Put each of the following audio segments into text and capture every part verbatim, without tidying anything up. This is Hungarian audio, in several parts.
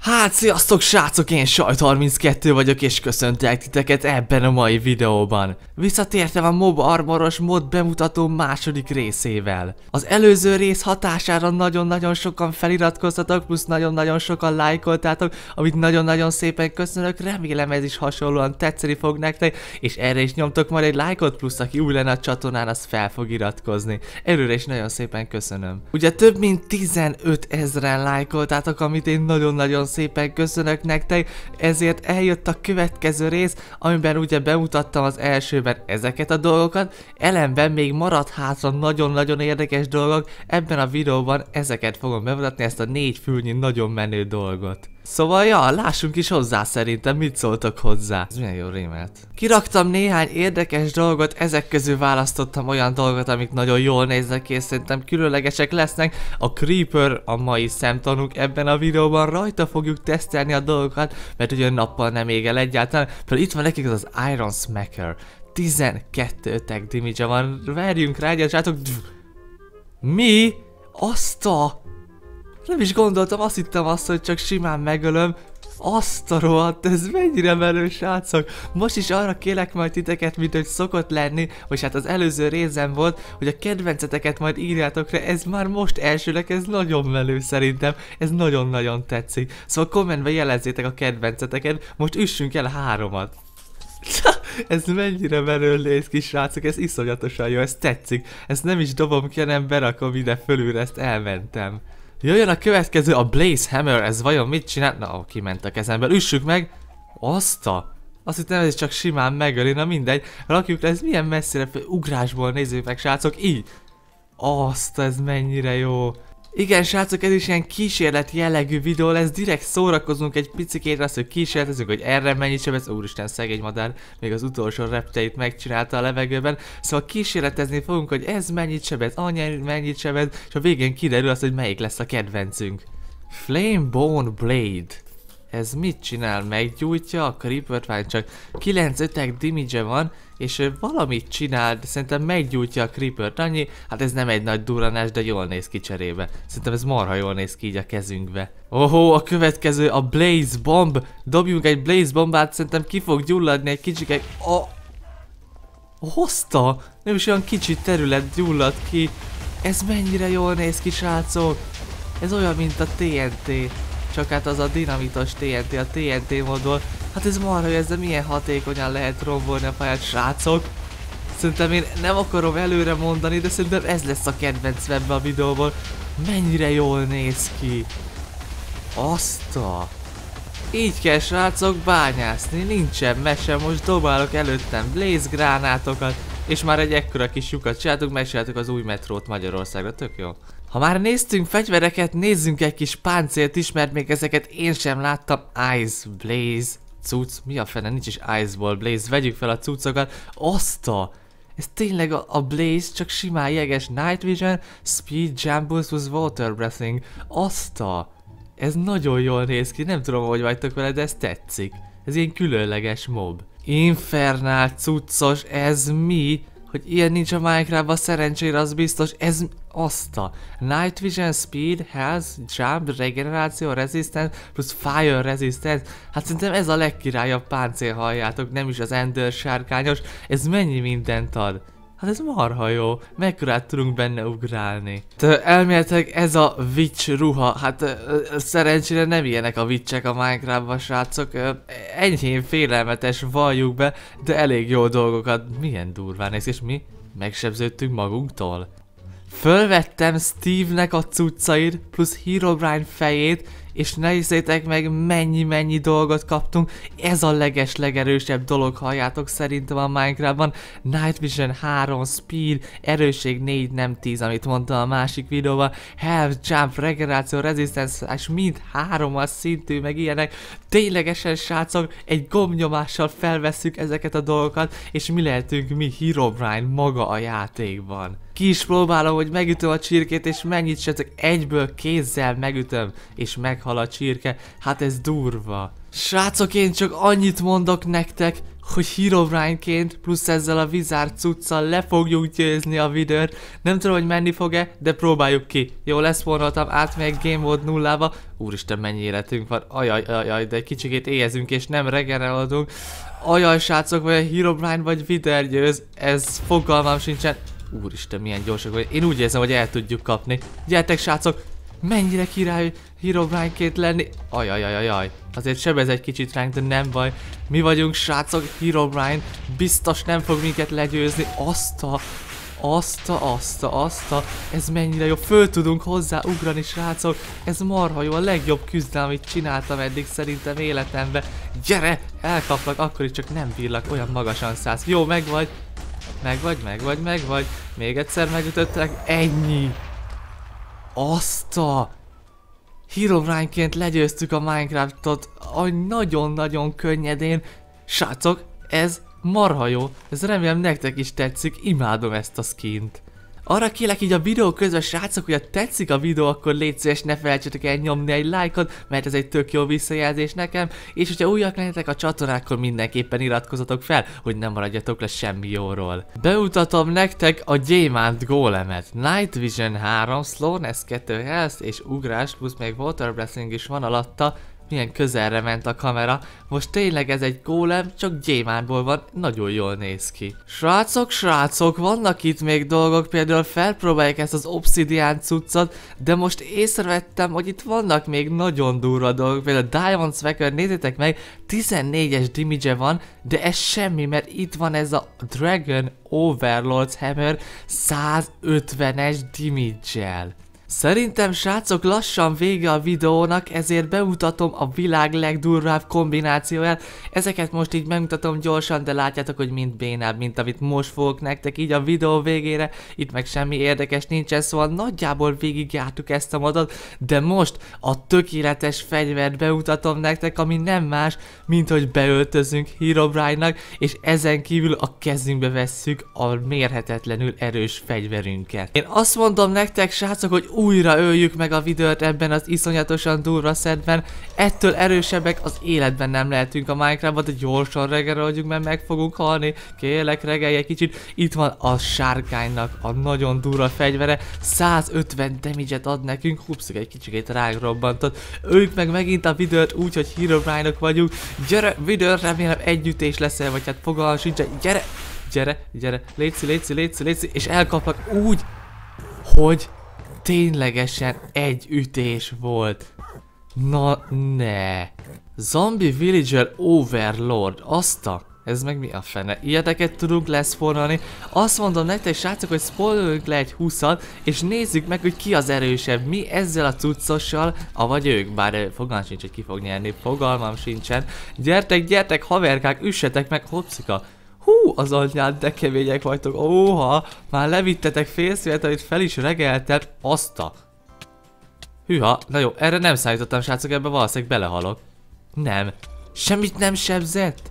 Hát sziasztok srácok, én Sajt harminckettő vagyok és köszöntelek titeket ebben a mai videóban. Visszatértem a Mob Armoros mod bemutató második részével. Az előző rész hatására nagyon-nagyon sokan feliratkoztatok, plusz nagyon-nagyon sokan lájkoltátok, amit nagyon-nagyon szépen köszönök, remélem ez is hasonlóan tetszeni fog nektek, és erre is nyomtok majd egy lájkot, plusz aki új lenne a csatornán, az fel fog iratkozni. Előre is nagyon szépen köszönöm. Ugye több mint tizenöt ezren lájkoltátok, amit én nagyon-nagyon szépen köszönök nektek, ezért eljött a következő rész, amiben ugye bemutattam az elsőben ezeket a dolgokat, ellenben még maradt hátra nagyon-nagyon érdekes dolgok, ebben a videóban ezeket fogom bemutatni, ezt a négy fülnyi nagyon menő dolgot. Szóval ja, lássunk is hozzá szerintem, mit szóltok hozzá. Ez milyen jó rímelt. Kiraktam néhány érdekes dolgot, ezek közül választottam olyan dolgot, amik nagyon jól néznek ki, és szerintem különlegesek lesznek. A Creeper a mai szemtanúk, ebben a videóban rajta fogjuk tesztelni a dolgokat, mert ugye nappal nem ég el egyáltalán. Például itt van nekik az Iron Smacker. tizenkettő attack damage van, verjünk rá egyet, srácok. Mi? Azt a... Nem is gondoltam, azt hittem azt, hogy csak simán megölöm. Azt a rohadt, ez mennyire menő, srácok. Most is arra kérlek majd titeket, mint hogy szokott lenni, vagy hát az előző részem volt, hogy a kedvenceteket majd írjátok rá, ez már most elsőnek, ez nagyon menő szerintem, ez nagyon-nagyon tetszik. Szóval kommentben jelezzétek a kedvenceteket, most üssünk el háromat. Ez mennyire menő néz ki, srácok, ez iszonyatosan jó, ez tetszik. Ezt nem is dobom ki, hanem berakom ide fölülre, ezt elmentem. Jöjjön a következő, a Blaze Hammer, ez vajon mit csinál? Na, kiment a kezemből, üssük meg! Azt a... Azt hittem, ez csak simán megöli, na mindegy. Rakjuk le, ez milyen messzire, ugrásból nézzük meg, srácok, így! Azt, ez mennyire jó! Igen, srácok, ez is ilyen kísérlet jellegű videó lesz, direkt szórakozunk egy picikét, azt, hogy kísérletezünk, hogy erre mennyit sebez. Úristen, szegény madár, még az utolsó repteit megcsinálta a levegőben. Szóval kísérletezni fogunk, hogy ez mennyit sebez, annyi mennyit sebez, és a végén kiderül az, hogy melyik lesz a kedvencünk. Flamebone Blade. Ez mit csinál? Meggyújtja a Creepert, vagy csak kilenc attack damage van, és valamit csinál, de szerintem meggyújtja a Creepert annyi, hát ez nem egy nagy durranás, de jól néz ki cserébe. Szerintem ez marha jól néz ki így a kezünkbe. Ohó, a következő a Blaze Bomb. Dobjunk egy Blaze Bombát, szerintem ki fog gyulladni egy kicsike... A... Hozta! Nem is olyan kicsi terület gyullad ki. Ez mennyire jól néz ki, srácok! Ez olyan, mint a té en té. Csak hát az a dinamitos té en té, a té en té modból. Hát ez marha, hogy ezzel milyen hatékonyan lehet rombolni a pályát, srácok. Szerintem én nem akarom előre mondani, de szerintem ez lesz a kedvenc ebbe a videóból. Mennyire jól néz ki. Azt a... Így kell, srácok, bányászni, nincsen mese, most dobálok előttem Blaze gránátokat, és már egy ekkora kis lyukat csináltuk, megcsináltuk az új metrót Magyarországra, tök jó. Ha már néztünk fegyvereket, nézzünk egy kis páncélt is, mert még ezeket én sem láttam. Ice Blaze cucc, mi a fene, nincs is Iceball Blaze, vegyük fel a cuccokat. Oszta! Ez tényleg a, a Blaze, csak simán jeges. Night Vision, Speed, Jump Boost with Water Breathing. Oszta! Ez nagyon jól néz ki, nem tudom, hogy vagytok vele, de ez tetszik. Ez ilyen különleges mob. Infernál cuccos, ez mi? Hogy ilyen nincs a Minecraftban, szerencsére az biztos, ez azt a Night Vision, Speed, Health, Jump, Regeneráció, Resistance, plusz Fire Resistance. Hát szerintem ez a legkirályabb páncél, halljátok, nem is az Ender sárkányos, ez mennyi mindent ad. Hát ez marha jó, mekkorát tudunk benne ugrálni. De elméletileg ez a witch ruha, hát szerencsére nem ilyenek a witchek a Minecraftban, srácok. Enyhén félelmetes, valljuk be, de elég jó dolgokat. Milyen durván néz, és mi? Megsebződtünk magunktól. Fölvettem Steve-nek a cuccait, plusz Herobrine fejét, és ne hiszétek meg, mennyi-mennyi dolgot kaptunk. Ez a leges legerősebb dolog, halljátok, szerintem a Minecraftban. Night Vision három, Speed, erősség négy, nem tíz, amit mondtam a másik videóban. Health, Jump, Regeneráció, Resistance, és mind hármas szintű, meg ilyenek. Ténylegesen, srácok, egy gombnyomással felvesszük ezeket a dolgokat, és mi lehetünk mi Herobrine maga a játékban. Ki is próbálom, hogy megütöm a csirkét, és mennyit se, egyből kézzel megütöm, és meghal a csirke. Hát ez durva. Srácok, én csak annyit mondok nektek, hogy Herobrine-ként plusz ezzel a Wizard cuccal le fogjuk győzni a videót. Nem tudom, hogy menni fog-e, de próbáljuk ki. Jó, leszpornoltam, átmegyek Game Mode nullába. Úristen, mennyi életünk van. Ajaj, ajaj, de egy kicsikét éhezünk és nem regenerálódunk. Ajaj, srácok, vagy a Herobrine vagy Wither győz. Ez fogalmam sincsen. Úristen, milyen gyorsak vagy. Én úgy érzem, hogy el tudjuk kapni. Gyertek, srácok! Mennyire király Herobrine-ként lenni. Ajajajajaj. Azért sebez egy kicsit ránk, de nem baj. Mi vagyunk, srácok, Herobrine biztos nem fog minket legyőzni. Azt a... Azt a, azt a, azt a... Ez mennyire jó. Föl tudunk hozzá ugrani, srácok. Ez marha jó. A legjobb küzdelem, amit csináltam eddig szerintem életemben. Gyere! Elkaplak, akkor is csak nem bírlak. Olyan magasan szállsz. Jó, megvagy. Megvagy, megvagy, megvagy. Még egyszer megütöttek. Ennyi. Azt a... Herobrine-ként legyőztük a Minecraftot nagyon-nagyon könnyedén. Srácok, ez marha jó. Ez remélem nektek is tetszik. Imádom ezt a skint. Arra kérlek így a videó közben, srácok, hogy ha tetszik a videó, akkor légy szíves, ne felejtsetek el nyomni egy lájkot, mert ez egy tök jó visszajelzés nekem, és hogyha újak lennetek a csatornán, akkor mindenképpen iratkozzatok fel, hogy nem maradjatok le semmi jóról. Bemutatom nektek a gyémánt gólemet. Night Vision három, Slowness kettő Health és ugrás, plusz még Water Blessing is van alatta. Milyen közelre ment a kamera. Most tényleg ez egy gólem, csak gyémántból van, nagyon jól néz ki. Srácok, srácok, vannak itt még dolgok, például felpróbálják ezt az obszidián cuccot, de most észrevettem, hogy itt vannak még nagyon durva dolgok, például Diamond Swagger, nézzétek meg, tizennégyes damage-e van, de ez semmi, mert itt van ez a Dragon Overlord's Hammer százötvenes damage-el. Szerintem, srácok, lassan vége a videónak, ezért bemutatom a világ legdurvább kombinációját. Ezeket most így megmutatom gyorsan, de látjátok, hogy mind bénább, mint amit most fogok nektek így a videó végére. Itt meg semmi érdekes nincsen, szóval nagyjából végigjártuk ezt a modot, de most a tökéletes fegyvert bemutatom nektek, ami nem más, mint hogy beöltözünk Herobrine-nak, és ezen kívül a kezünkbe vesszük a mérhetetlenül erős fegyverünket. Én azt mondom nektek, srácok, hogy újra öljük meg a videót ebben az iszonyatosan durva szedben. Ettől erősebbek az életben nem lehetünk a Minecraftban, de gyorsan regeneroljunk, mert meg fogunk halni. Kérlek, regelj egy kicsit. Itt van a sárkánynak a nagyon durva fegyvere. százötven damage-et ad nekünk. Hupszik, egy kicsikét ránk robbantott. Öljük meg megint a videót úgy, hogy Herobrine-ok vagyunk. Gyere, videó, remélem együttés leszel, vagy hát fogalmam sincs. Gyere, gyere, gyere. Léci, léci, léci, léci. És elkaplak úgy, hogy ténylegesen egy ütés volt. Na ne. Zombie Villager Overlord. Azt a... Ez meg mi a fene? Ilyeneket tudunk leszpornolni. Azt mondom nektek, srácok, hogy spoilerünk le egy húszat, és nézzük meg, hogy ki az erősebb. Mi ezzel a cuccossal, avagy ők. Bár fogalmam sincs, hogy ki fog nyerni. Fogalmam sincsen. Gyertek, gyertek, haverkák, üssetek meg, hopszika. Hú, az anyád, de kemények vagytok. Óha, már levittetek félszívet, amit fel is regeltem. Azt a... Hűha, na jó, erre nem számítottam, srácok, ebbe valószínűleg belehalok. Nem. Semmit nem sebzett?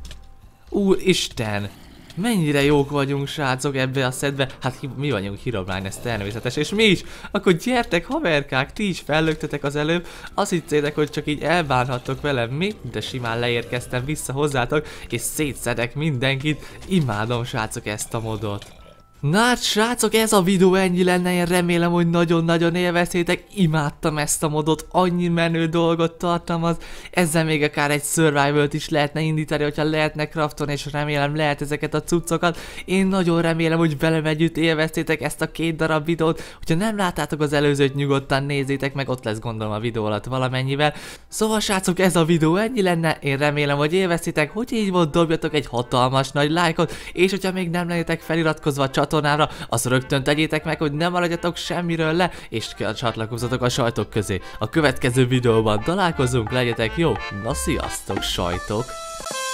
Úristen. Mennyire jók vagyunk, srácok, ebbe a szedbe. Hát mi vagyunk Herobrine, ez természetes. És mi is? Akkor gyertek, haverkák, ti is fellöktetek az előbb. Azt hittétek, hogy csak így elbánhattok velem, mi? De simán leérkeztem vissza hozzátok, és szétszedek mindenkit. Imádom, srácok, ezt a modot. Na hát, srácok, ez a videó ennyi lenne, én remélem, hogy nagyon-nagyon élveztétek. Imádtam ezt a modot, annyi menő dolgot tartalmaz. Ezzel még akár egy survival-t is lehetne indítani, hogyha lehetne crafton, és remélem lehet ezeket a cuccokat. Én nagyon remélem, hogy velem együtt élveztétek ezt a két darab videót. Hogyha nem láttátok az előzőt, nyugodtan nézzétek meg, ott lesz gondolom a videó alatt valamennyivel. Szóval, srácok, ez a videó ennyi lenne, én remélem, hogy élveztétek. Hogy így volt, dobjatok egy hatalmas nagy lájkot, és hogyha még nem lennétek feliratkozva a csatornára, azt rögtön tegyétek meg, hogy ne maradjatok semmiről le, és csatlakozzatok a sajtok közé. A következő videóban találkozunk, legyetek jó, na sziasztok, sajtok!